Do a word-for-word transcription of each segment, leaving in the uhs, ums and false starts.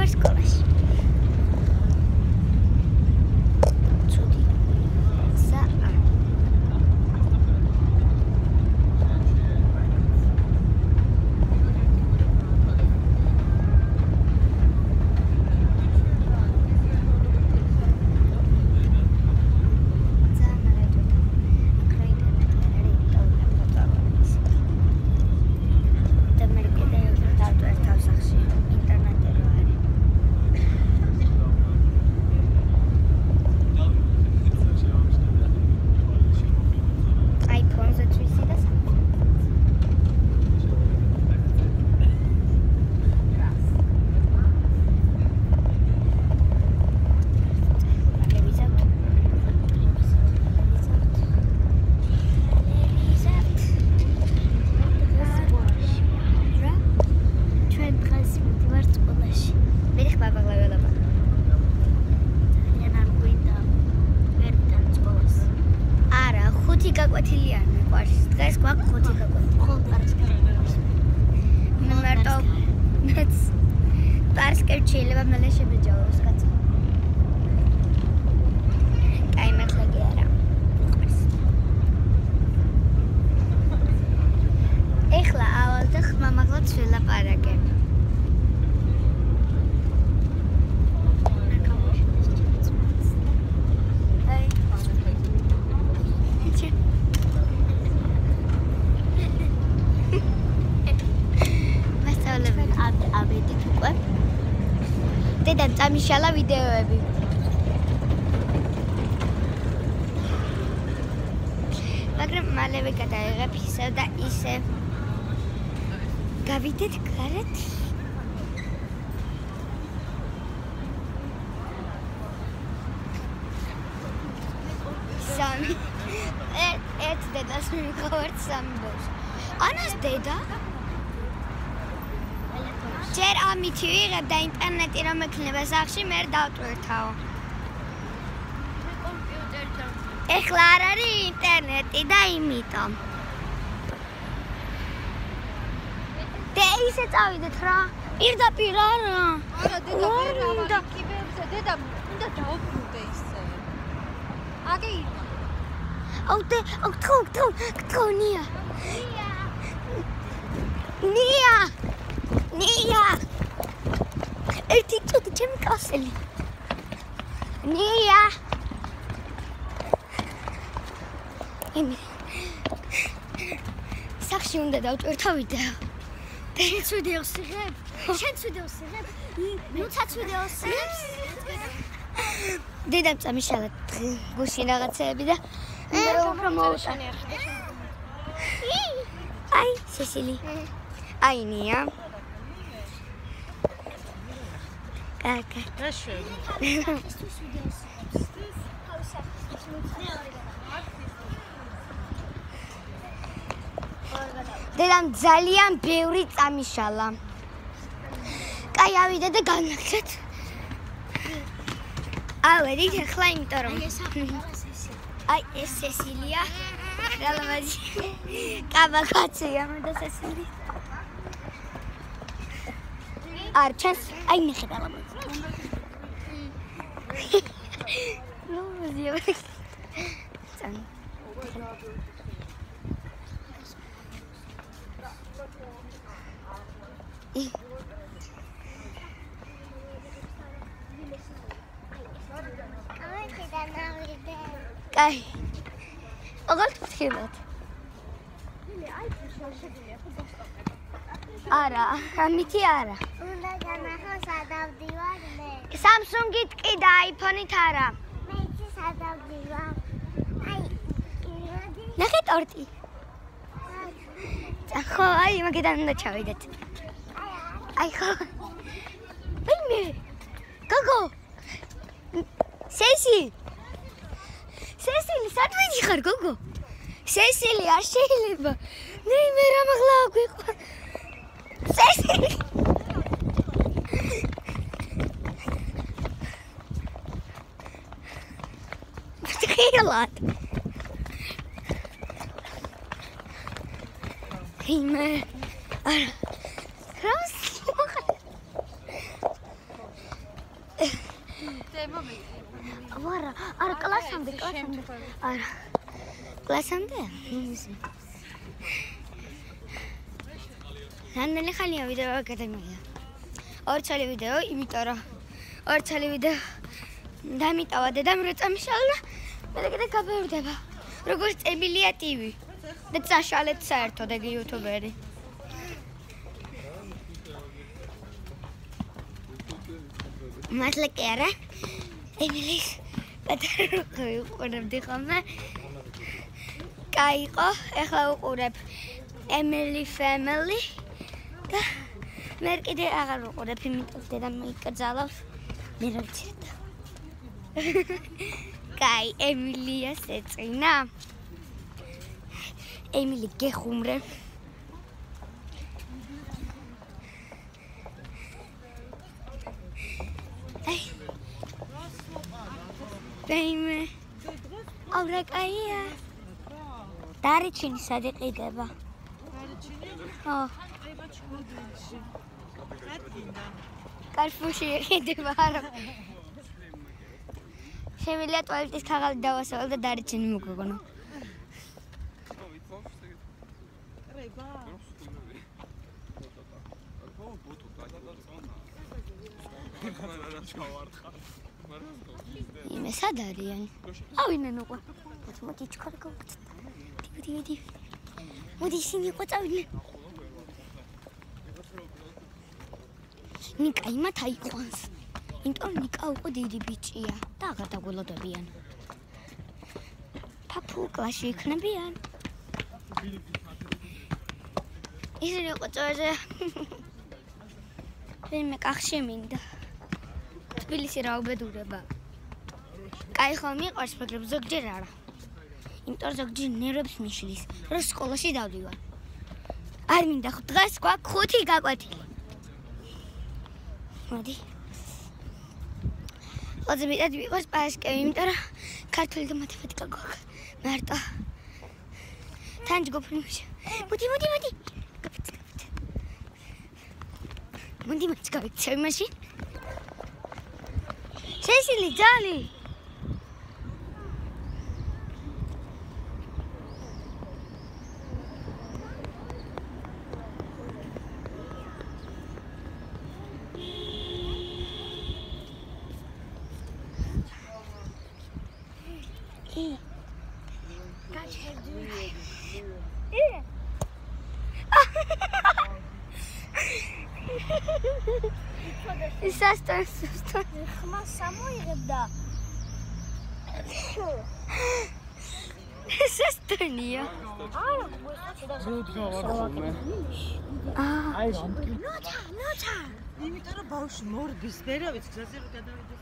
ვარ სკოლაში. ცუდი. სა Inshallah ვიდეოები. მაგრამ მალევე გადაიღებ ისევ და ისევ. გავიდეთ გარეთ. სამი. ერთ დედას მივიყავართ სამი ბავშვი. ანას დედა? ჯერ ამითი ვიღებ და ინტერნეტი რომ ექნება სახში მე დავტვირთაო. ეხლა არ არის ინტერნეტი და იმიტომ. და ისე წავიდეთ რა. პირდაპირ არა. არა დედა ვერ ავარ კიბერზე დედა უნდა დავბრუნდე ისე. აგე აუ დე აუ თქო თქო თქო ნია. ნია. ნია. ერთი წუთი ჩემი კასელი. ნია. იმი. სახში უნდა დავტვირთო ვიდეო. შენც ვიდეოს იღებ? შენც ვიდეოს იღებ? ნუცაც ვიდეოს იღებს? დედამ წამიშალა გუში რაღაცეები და უნდა რომ უფრო მოუტანე. აი, სესილი. აი ნია. კაკა. რაშე? დედამ ძალიან ბევრი წამიშალა. კაი ავიდა და განაგეთ. ავედით ახლა იმიტომ რომ აი ეს სესილია. რალამაზი. კაბაკაცია მე და სესილი. არჩენს აი ნახე რალამაზი. ნუ ზიო. წან. კაი. აღარ ვთქვილოთ. არა, ამითი არა. უნდა განახო სადავდივარ მე. Samsung-ით კი და iPhone-ით არა. მე იცი სადავდივარ. აი, ნახე ტორტი. ხო, აი, მაგიდან უნდა ჩავიდეთ. აი ხო. ვინმე? გოგო. სესი. სესილი, სად ვიდიხარ, გოგო? სესილი, არ შეიძლება. მე მე რა მაღლა გვიყვა. სესილი. ხილად. იმე. არა. რას? ტერმომეტრი. არა, არა, კლასამდე, კლასამდე. არა. კლასამდე? ნამდვილი ხალია ვიდეო აკადემია. ორი წელი ვიდეო, იმიტომ რომ ორი წელი ვიდეო დამიტავა დედამ რო წამიშალა, მე კიდე გაბერდება. როგორც ემილია ტივი. და წაშალეთ საერთოდ ეგ იუთუბერი. მართლა კი არა? ემილის პატარა უყურებდი ხოლმე. კაი იყო, ეხლა უყურებ ემილი ფემილი და მე კიდე აღარ უყურებ, იმიტომ დედამ იკრძალავს. მე რა ვიცი. კაი, ემილიას ეწინა. ემილი გეხუმრე. აი. ბეიმე. აურა კაია. დარიჩინი სად იყიდება? დარიჩინი? ხო. ება ჩხუბილში. კატკინდა. კარფუში იყიდება არა. შემიძლია ტუალეტის ქაღალდი დავასწავლო და დარიჩინი მოგგონო. რება. იმე სად არიან? ავინე ნოყვა. მოდი ჩქარა გავხსნა. დიდი დიდი. მოდი ისინი იყო წავიდნენ. ნიკა იმათ აიყვანს. იმიტომ ნიკა უკვე დიდი ბიჭია და აღარ დაგველოდებიან. პაპუ კლასში იქნებიან. ისინი იყო წავეზე. მე კახში მინდა. თბილისი რა უბედურება. კაი ხომ მიყვარს, მაგრამ ზოგჯერ არა. იმიტომ ზოგჯერ ნერვებს მიშლის, რომ სკოლაში დავდივარ. არ მინდა დღეს გვაქვს ხუთი გაკვეთილი. მოდი. ოძე მეტად მიყვარს პარასკევი, იმიტომ რომ ქართული და მათემატიკა გვაქვს. მარტო. თან ჯგუფში. მოდი, მოდი, მოდი. მოდი, მოდი, გავიქცევი მაშინ. სესილი, ძალი. ისასთან სუსტად ხმას სამოიღებდა. ესესტანია. არა, აი, ნოცა, ნოცა. იმიტომ რომ ბავშვი მორბის, ვერავის გზაზე რომ გადავიდეს.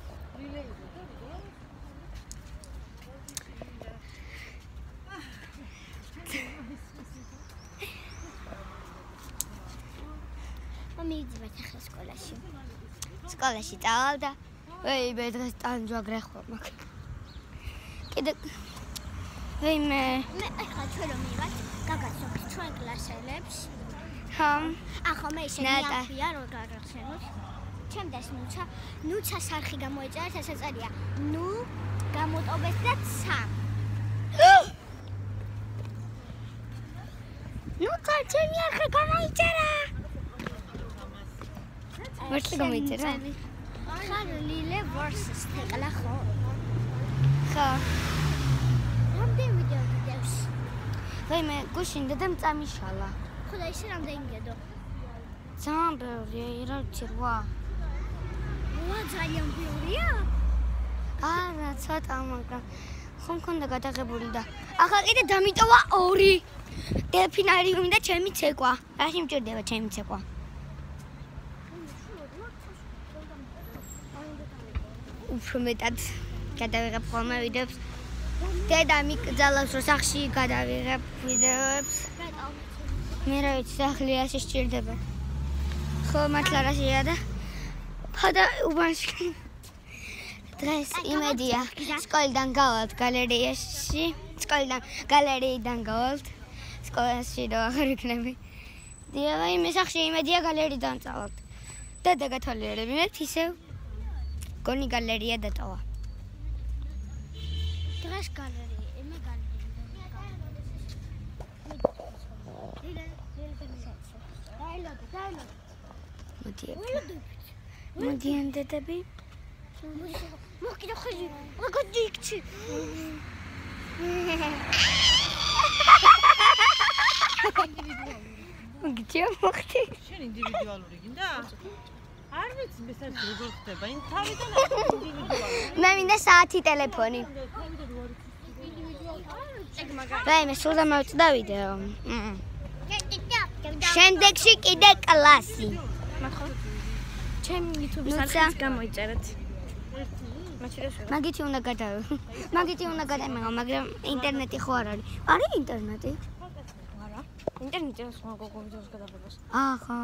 მივიძებათ ახლა სკოლაში. სკოლაში წავალდა. ვეი, მე დღეს ტანჯვაგრე ხო მაგ. კიდე ვეი მე მე ახლა ჩვენ რომ მივიდეთ, გაგაცნობთ ჩვენ კლასელებს. ხომ? ახლა მე ისე მიახვია რომ გაგახსენოთ. ჩემდეს ნუცა, ნუცა სარხი გამოეწერეთ, ესე წერია. ნუ გამოტოვეს და ცა. ნუცა ჩემი არხი გამოიწერა. მარტო გამოიწერა. ხარ ლილე ვერსის თეკლა ხო? ხო. რამდენი ვიდეო გიდევს? ვეი მე გუშინ დედამ წამიშალა. ხო და ისე რამდენი გედო? ძალიან ბევრი, რა ვიცი, რვა. ვა ძალიან ბევრია? არა, ცოტა, მაგრამ ხომ მქონდა გადაღებული და ახლა კიდე დამიტოვა ორი. დელფინარიუმი და ჩემი ცეკვა. რაში მჭირდება ჩემი ცეკვა? უფრო მეტად გადავიღებ ხოლმე ვიდეოებს. დედა მიკძალავს, რომ სახში გადავიღებ ვიდეოებს. მე რა ვიცი, სახლიაში სჭირდება. ხო, მართლა რაშია და ხო და უბანში. დღეს იმედია, სკოლიდან გავალთ გალერეაში. სკოლიდან გალერეიდან გავალთ. სკოლაში და აღარ იქნები. დიახ, მე სახში იმედია გალერეიდან წავალთ. და დაგათვალიერებინეთ ისევ. გონი გალერეა დატოვა. დღეს გალერეა, იმე გალერეა. დაილოდე, დაილოდე. მოდი. ველოდე. მოდიან დედები. მოხკიდა ხელი. როგორ დიქცი. გიჩა მოხდი. შენ ინდივიდუალური გინდა? არ ვიცი მე საერთოდ როგორ ხდება. იმ თავიდან ინდივიდუალური. მე მინდა საათი ტელეფონი. მე მე სულ დამოვწდა ვიდეო. შემდეგში კიდე კლასი. ჩემი YouTube-ის ნუცა. არხით გამოიწერეთ. მაგითი უნდა გადავ. მაგითი უნდა გადამეღო, მაგრამ ინტერნეტი ხო არ არის. არის ინტერნეტი? არა. ინტერნეტი აქვს მაგ გოგო ვიდეოს გადაღებას. ახლა.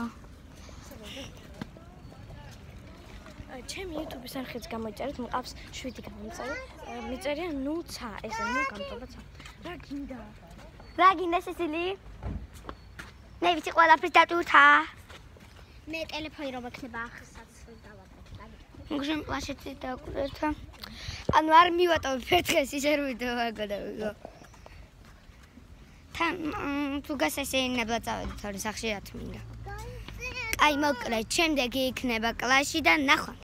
ჩემი YouTube-ის არხით გამოიწერეთ, მყავს შვიდი გამომწერე. მიწერია ნუცა, ესე ნუ გამწობაცა. რა გინდა? რა გინდა სესილი? მე ვიცი ყველაფრის დატვირთა. მე ტელეფონი რომ ექნება ახსაც დავაბრუნე. მგრიმ პლანშეტი დაგვირთა. ანუ არ მივატოვე ფეთქეს ისე რომ ვიდეო არ გადავიღო. თან თუ გასასეინებლად წავედით ორი სახში რა თმინდა. აი მოკლედ, შემდეგი იქნება კლასში და ნახვა.